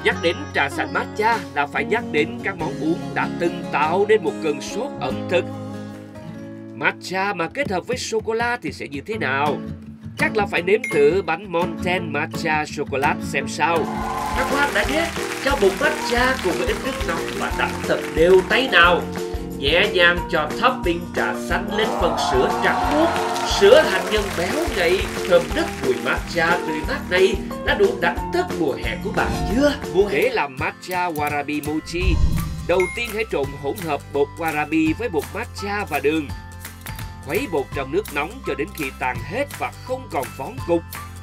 Nhắc đến trà xanh matcha là phải nhắc đến các món uống đã từng tạo nên một cơn sốt ẩm thực. Matcha mà kết hợp với sô-cô-la thì sẽ như thế nào? Chắc là phải nếm thử bánh Mountain Matcha Chocolate xem sao. Các bạn đã nhé, cho bột matcha cùng với ít nước nóng và đập thật đều tay nào. Nhẹ nhàng cho topping trà xanh lên phần sữa trắng muốt. Sữa hạnh nhân béo ngậy, thơm nức mùi matcha tươi mát này đã đủ đánh thức mùa hè của bạn chưa? Để làm matcha warabi mochi, đầu tiên hãy trộn hỗn hợp bột warabi với bột matcha và đường. Khuấy bột trong nước nóng cho đến khi tan hết và không còn vón cục.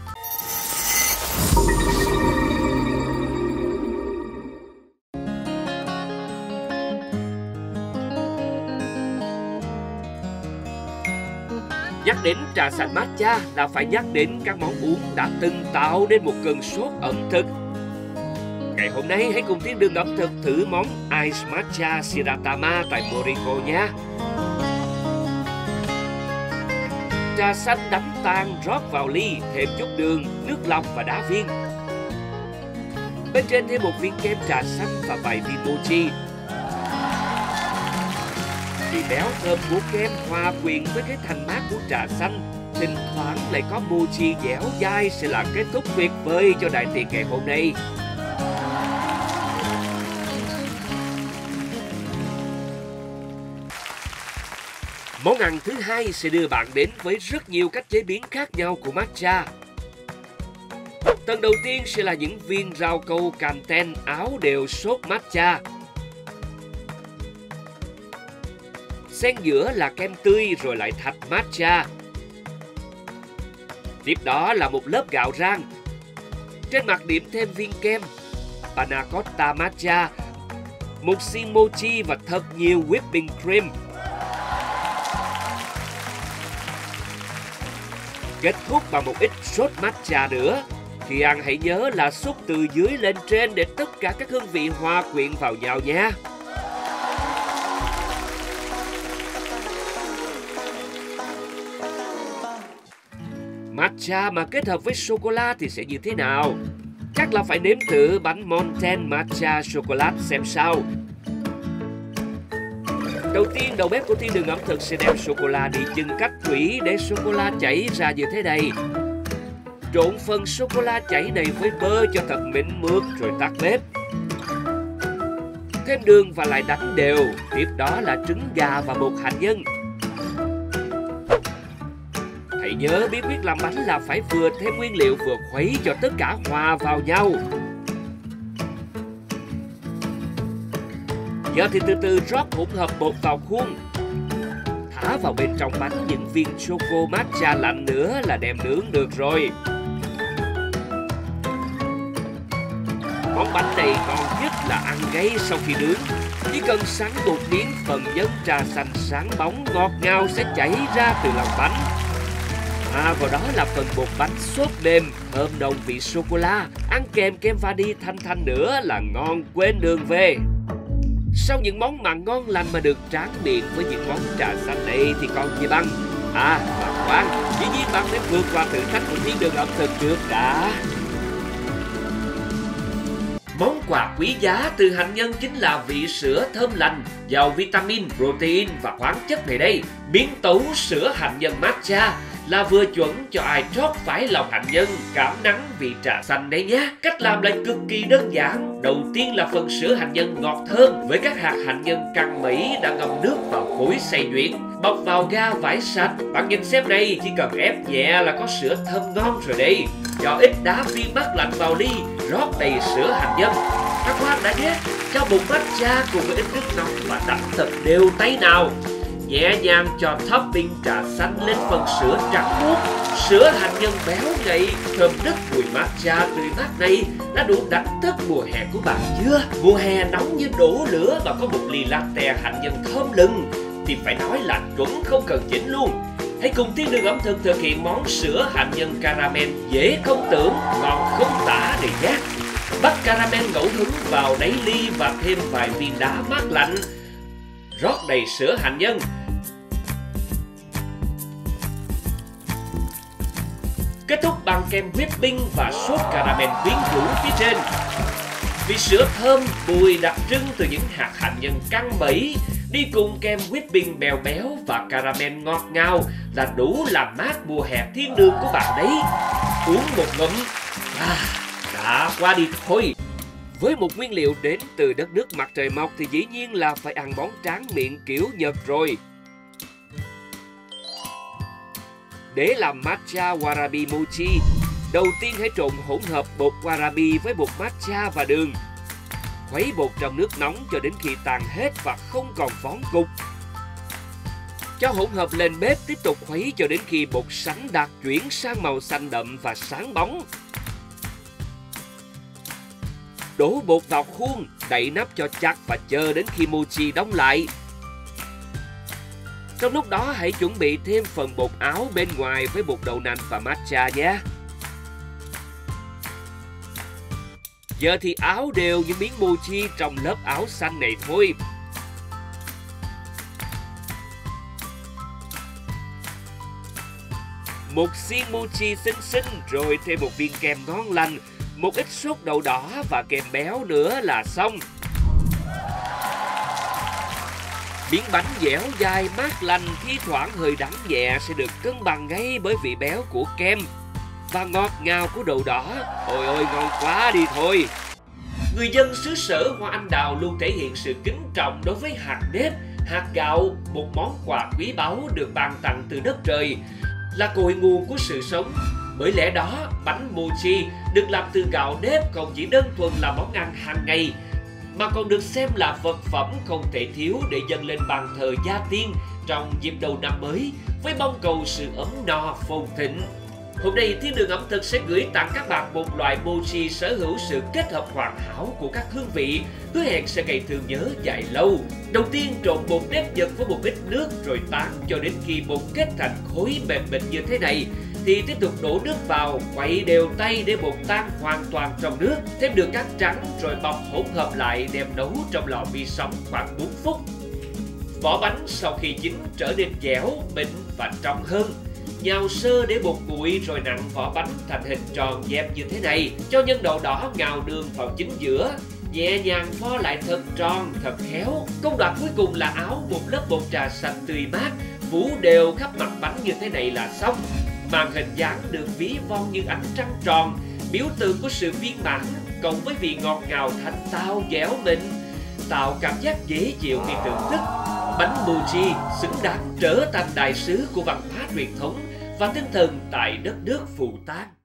Nhắc đến trà xanh matcha là phải nhắc đến các món uống đã từng tạo nên một cơn sốt ẩm thực. Ngày hôm nay hãy cùng Thiên Đường ẩm thực thử món Ice Matcha Shiratama tại Moriko nha. Trà xanh đánh tan rót vào ly, thêm chút đường, nước lọc và đá viên. Bên trên thêm một viên kem trà xanh và vài viên mochi. Vị béo thơm của kem hòa quyện với cái thanh mát của trà xanh, thỉnh thoảng lại có mochi dẻo dai sẽ là kết thúc tuyệt vời cho đại tiệc ngày hôm nay. Món ăn thứ hai sẽ đưa bạn đến với rất nhiều cách chế biến khác nhau của matcha. Tầng đầu tiên sẽ là những viên rau câu canten áo đều sốt matcha. Xen giữa là kem tươi rồi lại thạch matcha. Tiếp đó là một lớp gạo rang. Trên mặt điểm thêm viên kem, panna cotta matcha, một xiên mochi và thật nhiều whipping cream. Kết thúc bằng một ít sốt matcha nữa. Khi ăn hãy nhớ là xúc từ dưới lên trên để tất cả các hương vị hòa quyện vào nhau nha. Matcha mà kết hợp với sô-cô-la thì sẽ như thế nào? Chắc là phải nếm thử bánh Mountain Matcha Chocolate xem sao. Đầu tiên, đầu bếp của Thiên Đường ẩm thực sẽ đem sô-cô-la đi chưng cách thủy để sô-cô-la chảy ra như thế này. Trộn phần sô-cô-la chảy này với bơ cho thật mịn mượt rồi tắt bếp. Thêm đường và lại đánh đều. Tiếp đó là trứng gà và bột hạnh nhân. Hãy nhớ bí quyết làm bánh là phải vừa thêm nguyên liệu vừa khuấy cho tất cả hòa vào nhau. Giờ thì từ từ rót hỗn hợp bột vào khuôn. Thả vào bên trong bánh những viên choco matcha lạnh nữa là đem nướng được rồi. Món bánh này ngon nhất là ăn ngay sau khi nướng. Chỉ cần sắn một miếng, phần nhân trà xanh sáng bóng ngọt ngào sẽ chảy ra từ lòng bánh. Vào đó là phần bột bánh xốp mềm, thơm nồng vị sô-cô-la, ăn kèm kem vani thanh thanh nữa là ngon quên đường về. Sau những món mặn ngon lành mà được tráng miệng với những món trà xanh này thì còn gì bằng. Mà khoan, dĩ nhiên bạn phải vượt qua thử thách của Thiên Đường ẩm thực trước đã. Món quà quý giá từ hạnh nhân chính là vị sữa thơm lành, giàu vitamin, protein và khoáng chất này đây. Biến tấu sữa hạnh nhân matcha là vừa chuẩn cho ai trót phải lòng hạnh nhân cảm nắng vị trà xanh đấy nhé. Cách làm lại cực kỳ đơn giản. Đầu tiên là phần sữa hạnh nhân ngọt thơm với các hạt hạnh nhân căng mẩy đã ngâm nước vào cối xay nhuyễn, bọc vào ga vải sạch. Bạn nhìn xem này, chỉ cần ép nhẹ là có sữa thơm ngon rồi đây. Cho ít đá viên mát lạnh vào ly, rót đầy sữa hạnh nhân. Các bạn đã nhé, cho bột matcha cùng với ít nước nóng và đập thật đều tay nào. Nhẹ nhàng cho topping trà xanh lên phần sữa trắng muốt. Sữa hạnh nhân béo ngậy, thơm nức mùi matcha tươi mát này đã đủ đánh thức mùa hè của bạn chưa? Mùa hè nóng như đổ lửa và có một ly latte hạnh nhân thơm lừng thì phải nói là chuẩn không cần chỉnh luôn. Hãy cùng Thiên Đường ẩm thực thực hiện món sữa hạnh nhân caramel dễ không tưởng, ngon không tả này nhé. Bắt caramel ngẫu hứng vào đáy ly và thêm vài viên đá mát lạnh. Rót đầy sữa hạnh nhân. Kết thúc bằng kem whipping và sốt caramel quyến rũ phía trên. Vị sữa thơm, mùi đặc trưng từ những hạt hạnh nhân căng bẫy đi cùng kem whipping bèo béo và caramel ngọt ngào là đủ làm mát mùa hè thiên đường của bạn đấy. Uống một ngụm, đã qua đi thôi. Với một nguyên liệu đến từ đất nước mặt trời mọc thì dĩ nhiên là phải ăn món tráng miệng kiểu Nhật rồi. Để làm matcha warabi mochi, đầu tiên hãy trộn hỗn hợp bột warabi với bột matcha và đường. Khuấy bột trong nước nóng cho đến khi tan hết và không còn vón cục. Cho hỗn hợp lên bếp tiếp tục khuấy cho đến khi bột sánh đạt chuyển sang màu xanh đậm và sáng bóng. Đổ bột vào khuôn, đậy nắp cho chặt và chờ đến khi mochi đóng lại. Trong lúc đó hãy chuẩn bị thêm phần bột áo bên ngoài với bột đậu nành và matcha nhé. Giờ thì áo đều những miếng mochi trong lớp áo xanh này thôi. Một xiên mochi xinh xinh rồi thêm một viên kem ngon lành, một ít sốt đậu đỏ và kem béo nữa là xong. Miếng bánh dẻo dai mát lành, thi thoảng hơi đắng nhẹ sẽ được cân bằng ngay bởi vị béo của kem và ngọt ngào của đậu đỏ. Ôi ôi, ngon quá đi thôi. Người dân xứ sở hoa anh đào luôn thể hiện sự kính trọng đối với hạt nếp, hạt gạo, một món quà quý báu được ban tặng từ đất trời, là cội nguồn của sự sống. Bởi lẽ đó, bánh mochi được làm từ gạo nếp không chỉ đơn thuần là món ăn hàng ngày, mà còn được xem là vật phẩm không thể thiếu để dâng lên bàn thờ gia tiên trong dịp đầu năm mới, với mong cầu sự ấm no phồn thịnh. Hôm nay Thiên Đường Ẩm Thực sẽ gửi tặng các bạn một loại mochi sở hữu sự kết hợp hoàn hảo của các hương vị, hứa hẹn sẽ gây thương nhớ dài lâu. Đầu tiên trộn bột nếp Nhật với một ít nước rồi tán cho đến khi bột kết thành khối mềm mịn như thế này. Thì tiếp tục đổ nước vào, quậy đều tay để bột tan hoàn toàn trong nước. Thêm đường cát trắng rồi bọc hỗn hợp lại đem nấu trong lò vi sóng khoảng 4 phút. Vỏ bánh sau khi chín trở nên dẻo, mịn và trong hơn. Nhào sơ để bột nguội rồi nặn vỏ bánh thành hình tròn dẹp như thế này. Cho nhân đậu đỏ ngào đường vào chính giữa. Nhẹ nhàng vo lại thật tròn, thật khéo. Công đoạn cuối cùng là áo một lớp bột trà xanh tươi mát, phủ đều khắp mặt bánh như thế này là xong. Màn hình dáng được ví von như ánh trăng tròn, biểu tượng của sự viên mãn, cộng với vị ngọt ngào thanh tao dẻo mịn, tạo cảm giác dễ chịu khi thưởng thức. Bánh mochi xứng đáng trở thành đại sứ của văn hóa truyền thống và tinh thần tại đất nước Phù Tang.